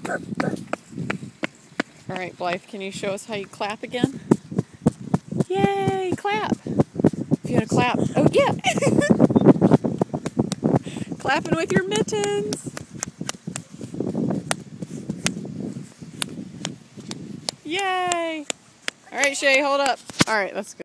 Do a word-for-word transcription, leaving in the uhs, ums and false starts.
All right, Blythe, can you show us how you clap again? Yay, clap. If you want to clap. Oh, yeah. Clapping with your mittens. Yay. All right, Shay, hold up. All right, let's go.